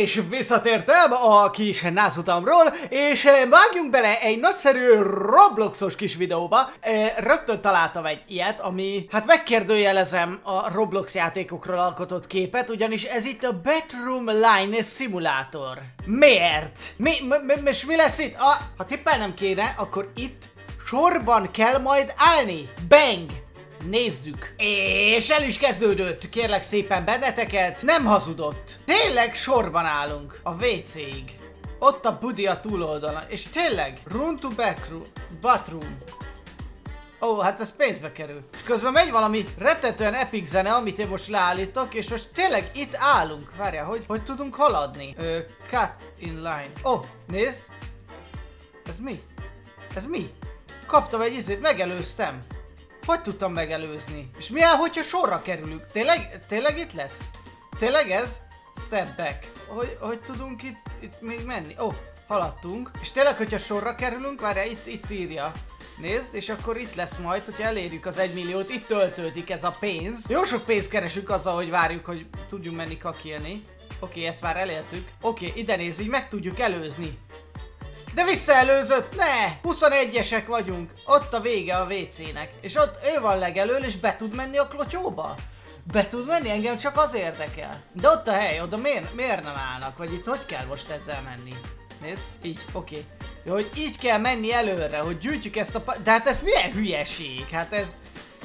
És visszatértem a kis názutamról, és vágjunk bele egy nagyszerű Robloxos kis videóba. Rögtön találtam egy ilyet, ami, hát megkérdőjelezem a Roblox játékokról alkotott képet, ugyanis ez itt a Bedroom Line Simulator. Miért? Mi lesz itt? Ha tippelnem kéne, akkor itt sorban kell majd állni. Bang! Nézzük. És el is kezdődött, kérlek szépen benneteket. Nem hazudott. Tényleg sorban állunk a WC-ig. Ott a budi a túloldalon. És tényleg, room to bathroom. Ó, hát ez pénzbe kerül. És közben megy valami rettetően epic zene, amit én most leállítok, és most tényleg itt állunk. Várjál, hogy tudunk haladni? Cut in line. Ó, nézd. Ez mi? Ez mi? Kaptam egy izét, megelőztem. Hogy tudtam megelőzni? És milyen, hogyha sorra kerülünk? Tényleg itt lesz? Tényleg ez? Step back. Hogy tudunk itt még menni? Ó, haladtunk. És tényleg, hogyha sorra kerülünk, várjál, itt írja. Nézd, és akkor itt lesz majd, hogyha elérjük az 1 milliót, itt töltődik ez a pénz. Jó sok pénzt keresünk azzal, hogy várjuk, hogy tudjunk menni kakilni. Oké, ezt már elértük. Oké, ide nézz, így meg tudjuk előzni. De visszaelőzött, ne! 21-esek vagyunk. Ott a vége a WC-nek. És ott ő van legelől, és be tud menni a klotyóba? Be tud menni? Engem csak az érdekel. De ott a hely, oda miért nem állnak? Vagy itt hogy kell most ezzel menni? Nézd, így, oké. Jó, hogy így kell menni előre, hogy gyűjtjük ezt a... De hát ez milyen hülyeség? Hát ez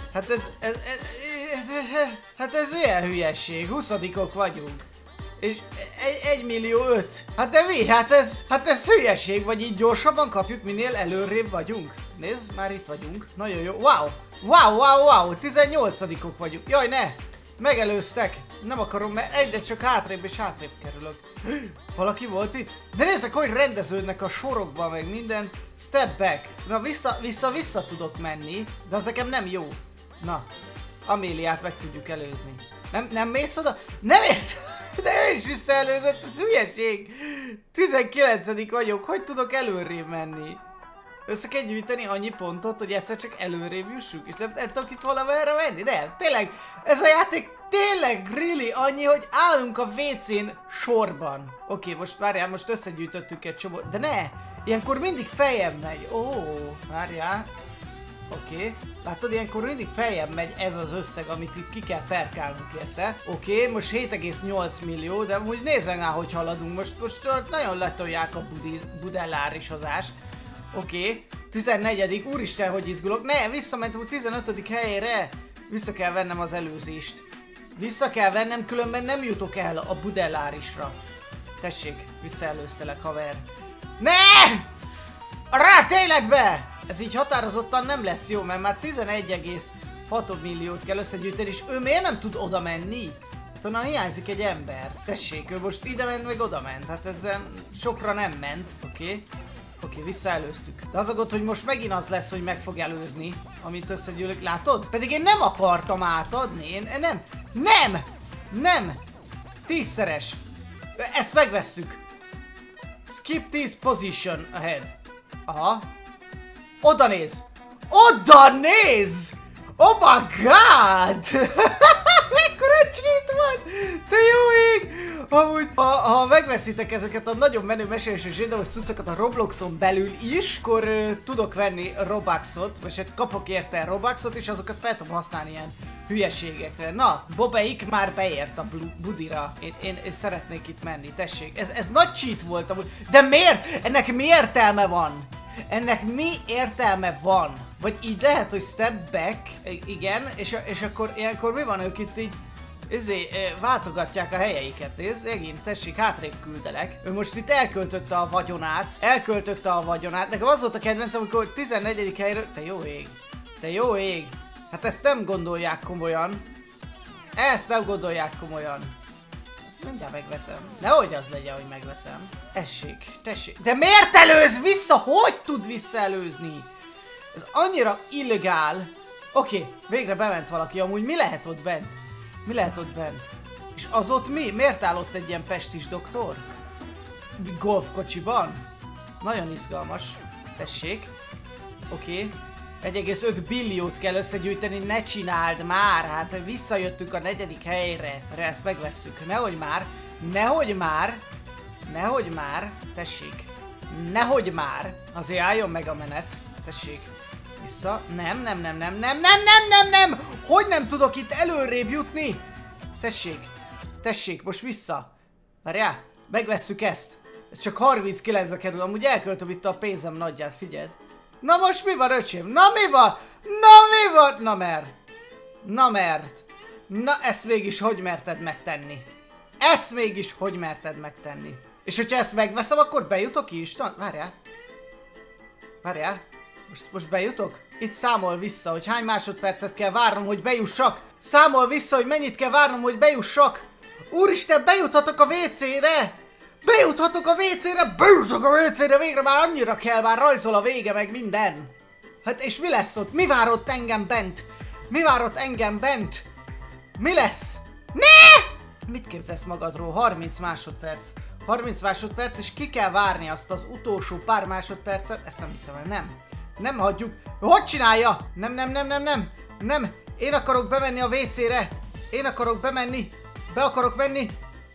ilyen hülyeség. 20-ok vagyunk. És 1 millió 5. Hát de mi? Hát ez hülyeség, vagy így gyorsabban kapjuk, minél előrébb vagyunk. Nézd, már itt vagyunk. Nagyon jó. Wow. 18-ok vagyunk. Jaj, ne! Megelőztek. Nem akarom, mert egyre csak hátrébb és hátrébb kerülök. Valaki volt itt? De nézzek, hogy rendeződnek a sorokban, meg minden. Step back. Na, vissza tudok menni, de az nekem nem jó. Na, Améliát meg tudjuk előzni. Nem mész oda? Nem értem! De ő is visszaelőzött, ez hülyeség! 19. vagyok, hogy tudok előrébb menni? Össze kell gyűjteni annyi pontot, hogy egyszer csak előrébb jussunk, és nem tudok itt valamerre menni? Nem, tényleg, ez a játék tényleg really annyi, hogy állunk a WC-n sorban. Oké, most várjál, most összegyűjtöttük egy csomót, de ne! Ilyenkor mindig feljebb megy. Ó, várjál. Oké. Látod, ilyenkor mindig feljebb megy ez az összeg, amit itt ki kell perkálnunk érte. Oké, most 7,8 millió, de úgy nézve rá, hogy haladunk. Most nagyon letolják a budellárisozást. Oké, 14. Úristen, hogy izgulok. Ne, visszamentem a 15. helyére. Vissza kell vennem az előzést. Vissza kell vennem, különben nem jutok el a budellárisra. Tessék, visszaelőztelek, haver. Ne! Rá tényleg be! Ez így határozottan nem lesz jó, mert már 11,6 milliót kell összegyűjteni, és ő miért nem tud oda menni? Hát onnan hiányzik egy ember. Tessék, ő most ide ment, meg oda ment. Hát ezzel sokra nem ment. Oké, visszaelőztük. De az a gond, hogy most megint az lesz, hogy meg fog előzni, amit összegyűlök. Látod? Pedig én nem akartam átadni. Én nem! 10-szeres. Ezt megvesszük. Skip 10 position ahead. Aha. Oda néz! Oda néz! Oh my god! Mekkora cheat van! Te jó ég! Amúgy, ha megveszitek ezeket a nagyon menő meséléses videós cuccokat a Robloxon belül is, akkor tudok venni Robuxot, vagy hát kapok érte Robuxot, és azokat fel tudom használni ilyen hülyeségekre. Na, Bobeik már beért a budira. Én szeretnék itt menni, tessék. Ez nagy cheat volt amúgy. De miért? Ennek mi értelme van? Ennek mi értelme van? Vagy így lehet, hogy step back, igen, és akkor ilyenkor mi van, ők itt így váltogatják a helyeiket, nézd, megint, tessék, hátrébb küldelek. Ő most itt elköltötte a vagyonát, nekem az volt a kedvencem, amikor 14. helyről, te jó ég, hát ezt nem gondolják komolyan, Mindjárt megveszem. Nehogy az legyen, hogy megveszem. Tessék. De miért előz vissza? Hogy tud visszaelőzni? Ez annyira illegál. Oké, végre bement valaki. Amúgy mi lehet ott bent? És az ott mi? Miért áll ott egy ilyen pestis doktor? Golfkocsiban? Nagyon izgalmas. Tessék. Oké. 1,5 billiót kell összegyűjteni, ne csináld már! Hát visszajöttünk a 4. helyre. Ezt megvesszük. Nehogy már! Nehogy már, tessék. Nehogy már. Azért álljon meg a menet. Tessék. Vissza. Nem. Hogy nem tudok itt előrébb jutni? Tessék, most vissza. Várjál, megvesszük ezt. Ez csak 39-re kerül, amúgy elköltöm itt a pénzem nagyját, figyeld. Na most mi van, öcsém? Na mi van? Na mert. Na ezt mégis hogy merted megtenni? És hogyha ezt megveszem, akkor bejutok instant? Várjál. Most bejutok? Itt számol vissza, hogy hány másodpercet kell várnom, hogy bejussak. Számol vissza, hogy mennyit kell várnom, hogy bejussak. Úristen, bejuthatok a WC-re! Bejuthatok a WC-re! Végre már annyira kell, már rajzol a vége, meg minden. Hát és mi lesz ott? Mi vár ott engem bent? Mi lesz? Ne! Mit képzelsz magadról? 30 másodperc. 30 másodperc, és ki kell várni azt az utolsó pár másodpercet. Ezt nem hiszem el, nem hagyjuk. Hogy csinálja? Nem. Én akarok bemenni a WC-re. Be akarok menni.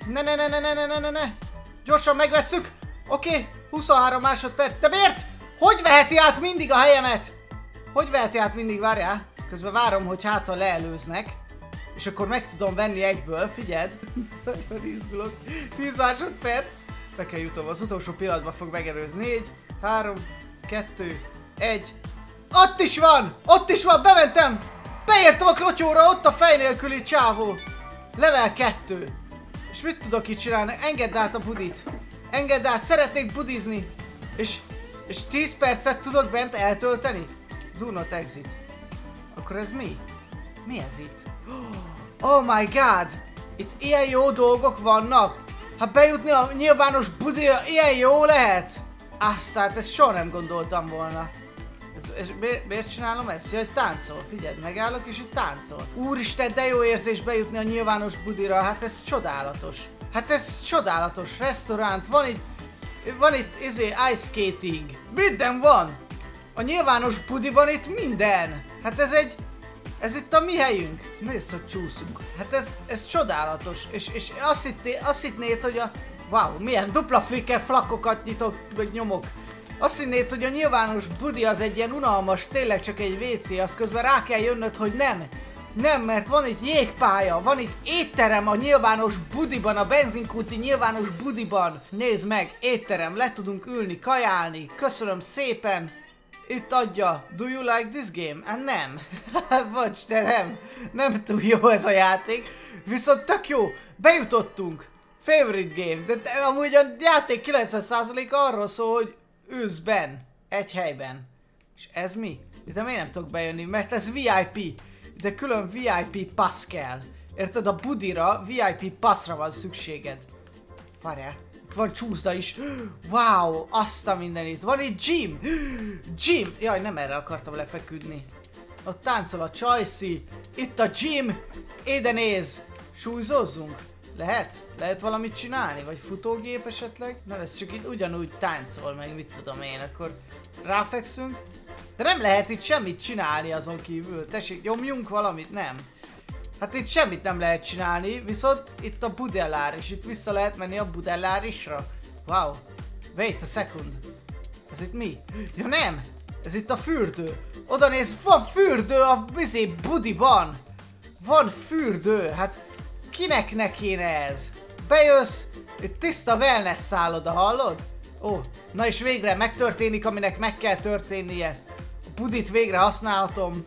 Ne. Gyorsan megvesszük. Oké, 23 másodperc. De miért? Hogy veheti át mindig a helyemet? Várjál. Közben várom, hogy hátra leelőznek. És akkor meg tudom venni egyből, figyeld. Nagyon izgulok. 10 másodperc. Be kell jutom, az utolsó pillanatban fog megerőzni. 4, 3, 2, 1. Ott is van, bementem. Beértem a klotyóra, ott a fej nélküli csávó. Level 2. És mit tudok itt csinálni? Engedd át a budit. Szeretnék budizni. És 10 percet tudok bent eltölteni? Do not exit. Akkor ez mi? Mi ez itt? Oh my god! Itt ilyen jó dolgok vannak! Hát bejutni a nyilvános budira ilyen jó lehet? Aztán ezt soha nem gondoltam volna. Miért csinálom ezt? Jaj, táncol, figyeld, megállok és itt táncol. Úristen, de jó érzés bejutni a nyilvános budira, hát ez csodálatos. Restaurant, van itt ice skating. Minden van! A nyilvános budiban itt minden! Hát ez itt a mi helyünk. Nézd, hogy csúszunk. Hát ez csodálatos. És azt hittnéd, hogy wow, milyen dupla flicker flakokat nyitok, meg nyomok. Azt hinnéd, hogy a nyilvános budi az egy ilyen unalmas, tényleg csak egy WC, az közben rá kell jönnöd, hogy nem. Nem, mert van itt jégpálya, van itt étterem a nyilvános budiban, a benzinkúti nyilvános budiban. Nézd meg, étterem, le tudunk ülni, kajálni, köszönöm szépen. Itt adja. Do you like this game? Nem. Bocs, de nem túl jó ez a játék. Viszont tök jó. Bejutottunk. Favorite game. De amúgy a játék 90%-a arról szól, hogy ülsz benn. Egy helyben. És ez mi? De miért nem tudok bejönni? Mert ez VIP. De külön VIP pass kell. Érted? A budira VIP passra van szükséged. Várjál. Van csúszda is. Wow, azt a mindenit. Van itt gym. Jaj, nem erre akartam lefeküdni. Ott táncol a Csajci. Itt a gym. Ide néz. Súlyzózzunk. Lehet valamit csinálni? Vagy futógép esetleg? Nem, ez csak itt ugyanúgy táncol, meg mit tudom én. Akkor ráfekszünk. De nem lehet itt semmit csinálni azon kívül. Tessék, nyomjunk valamit? Nem. Hát itt semmit nem lehet csinálni, viszont itt a budellár, és itt vissza lehet menni a budellárisra. Wow. Wait a second. Ez itt mi? Ja nem! Ez itt a fürdő. Oda néz, van fürdő a budiban. Van fürdő, hát kinek ne kéne ez? Bejössz, itt tiszta wellness szálloda, hallod? Ó, na és végre megtörténik, aminek meg kell történnie. A budit végre használhatom.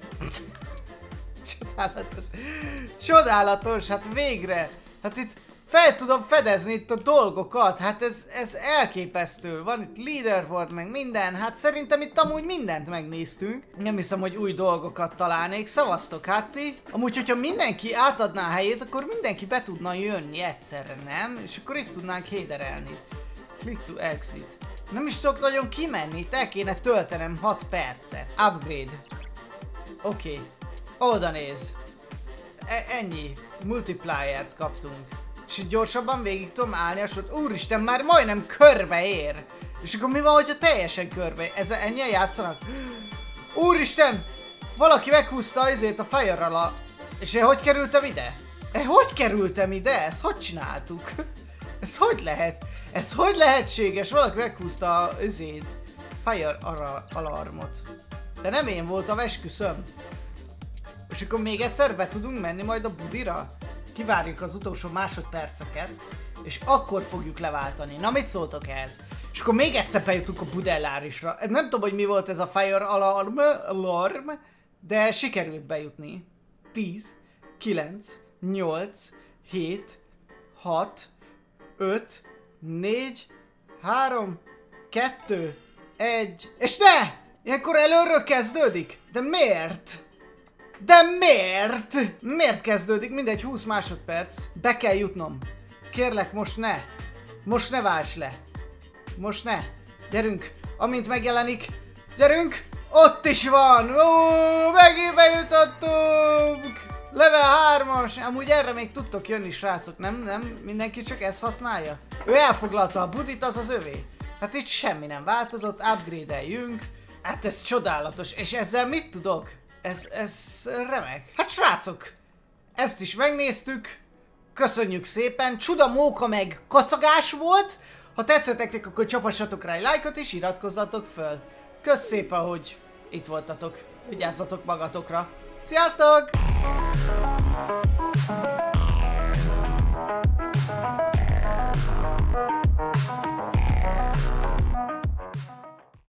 Csodálatos, hát végre. Hát itt fel tudom fedezni itt a dolgokat, hát ez elképesztő. Van itt leaderboard, meg minden, hát szerintem itt amúgy mindent megnéztünk. Nem hiszem, hogy új dolgokat találnék. Szavaztok, hát ti? Amúgy, hogyha mindenki átadná a helyét, akkor mindenki be tudna jönni egyszerre, nem? És akkor itt tudnánk héderelni. Click to exit. Nem is tudok nagyon kimenni, itt el kéne töltenem 6 percet. Upgrade. Oké. Oda néz. Ennyi. Multipliert kaptunk. És így gyorsabban végig tudom állni a sort. Úristen, már majdnem körbe ér. És akkor mi van, hogyha teljesen körbe? Ennyien játszanak? Úristen! Valaki meghúzta a fire alá. És én hogy kerültem ide? Ezt hogy csináltuk? Ez hogy lehet? Ez hogy lehetséges? Valaki meghúzta a Fire alarmot. De nem én voltam, esküszöm. És akkor még egyszer be tudunk menni majd a budira? Kivárjuk az utolsó másodperceket, és akkor fogjuk leváltani. Na, mit szóltok ehhez? És akkor még egyszer bejutunk a Budellárisra. Nem tudom, hogy mi volt ez a Fire alarm, de sikerült bejutni. 10, 9, 8, 7, 6, 5, 4, 3, 2, 1, és ne! Ilyenkor előről kezdődik? De miért? De miért? Miért kezdődik? Mindegy, 20 másodperc. Be kell jutnom. Kérlek, most ne. Most ne válts le. Most ne. Gyerünk. Amint megjelenik. Gyerünk. Ott is van. Ó, megint bejutottunk. Level 3-as. Amúgy erre még tudtok jönni, srácok. Nem? Mindenki csak ezt használja. Ő elfoglalta a budit, az az övé. Hát itt semmi nem változott. Upgrade-eljünk. Hát ez csodálatos. És ezzel mit tudok? Ez remek. Hát srácok, ezt is megnéztük. Köszönjük szépen. Csuda móka meg kacagás volt. Ha tetszett nektek, akkor csapassatok rá egy lájkot és iratkozzatok föl. Kösz szépen, hogy itt voltatok. Vigyázzatok magatokra. Sziasztok!